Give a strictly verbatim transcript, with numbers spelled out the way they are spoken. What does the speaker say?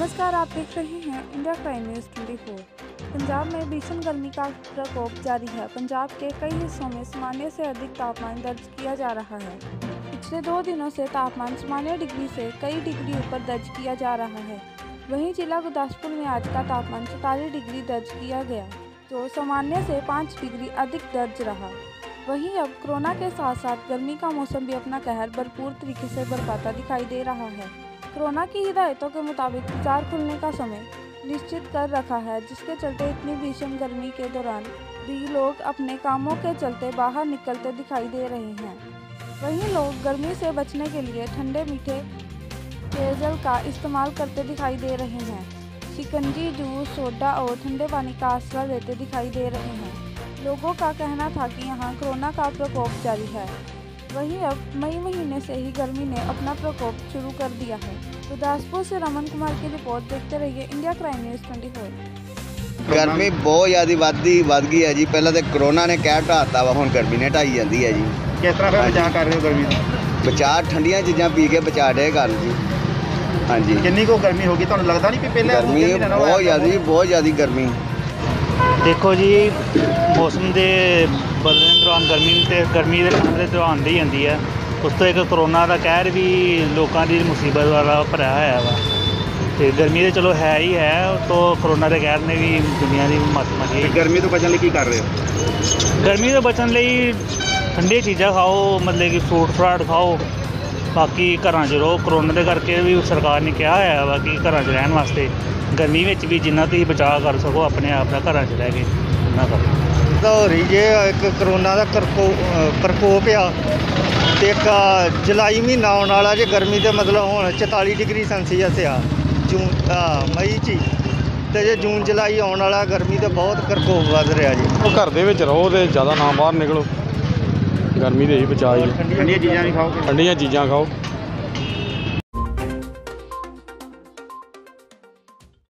नमस्कार, आप देख रहे हैं इंडिया क्राइम न्यूज़ चौबीस। पंजाब में भीषण गर्मी का प्रकोप जारी है। पंजाब के कई हिस्सों में सामान्य से अधिक तापमान दर्ज किया जा रहा है। पिछले दो दिनों से तापमान सामान्य डिग्री से कई डिग्री ऊपर दर्ज किया जा रहा है। वहीं जिला गुरदासपुर में आज का तापमान सैंतालीस डिग्री दर्ज किया गया, जो सामान्य से पाँच डिग्री अधिक दर्ज रहा। वहीं अब कोरोना के साथ साथ गर्मी का मौसम भी अपना कहर भरपूर तरीके से बरपाता दिखाई दे रहा है। कोरोना की हिदायतों के मुताबिक बाजार खुलने का समय निश्चित कर रखा है, जिसके चलते इतनी भीषण गर्मी के दौरान भी लोग अपने कामों के चलते बाहर निकलते दिखाई दे रहे हैं। वहीं लोग गर्मी से बचने के लिए ठंडे मीठे पेयजल का इस्तेमाल करते दिखाई दे रहे हैं। शिकंजी, जूस, सोडा और ठंडे पानी का आसरा लेते दिखाई दे रहे हैं। लोगों का कहना था कि यहाँ कोरोना का प्रकोप जारी है। वहीं अब मई महीने से ही गर्मी ने अपना प्रकोप शुरू कर दिया है। गुरदासपुर से रमन कुमार की रिपोर्ट। देखते रहिए इंडिया क्राइम न्यूज़ चौबीस। गर्मी बहुत ज़्यादा ਵੱਧਦੀ ਵੱਧ गई है जी। पहले तो कोरोना ने ਕਹਿ ਢਾਤਾ ਵਾ, ਹੁਣ गर्मी ने ਢਾਈ ਜਾਂਦੀ है जी। किस तरह फिर बचाव कर रहे हो गर्मी ਤੋਂ? ਬਚਾਅ ਠੰਡੀਆਂ ਚੀਜ਼ਾਂ ਪੀ ਕੇ ਬਚਾ ਡੇ ਕਰ ਜੀ। ਹਾਂਜੀ, ਕਿੰਨੀ ਕੋ ਗਰਮੀ ਹੋ ਗਈ ਤੁਹਾਨੂੰ ਲੱਗਦਾ ਨਹੀਂ ਕਿ ਪਹਿਲੇ गर्मी बहुत ज़्यादा बहुत ज़्यादा गर्मी। देखो जी, मौसम के बदलने दौरान गर्मी तो गर्मी के खतरे तो आती ही आती है। उस तो एक कोरोना का कहर भी लोगों की मुसीबत वाला भरया होया वा। तो गर्मी तो चलो है ही है, तो कोरोना के कहर ने भी दुनिया की मत मारी। गर्मी तो बचने की कर रहे हो? गर्मी तो बचने ਲਈ ठंडी चीज़ा खाओ, मतलब कि फ्रूट फ्राट खाओ। बाकी घर च रहो। कोरोना के करके भी सरकार ने कहा है वा कि घर च रहने वास्ते गर्मी में भी जिन्ना तुम बचाव कर सको अपने आप का घर च रह के उन्ना करो। हो रही जे एक करोना का करको प्रकोप आ, एक जुलाई महीना आने वाला जे गर्मी तो मतलब हूँ चौताली डिग्री सेल्सियस आ जून मई च, तो जे जून जुलाई आने वाला गर्मी तो बहुत प्रकोप वध रहा जी। घर दे विच रहो तो ज़्यादा ना बाहर निकलो, गर्मी तो यही बचाओ। ठंडिया चीज़ा नहीं खाओ? ठंडिया चीज़ा खाओ।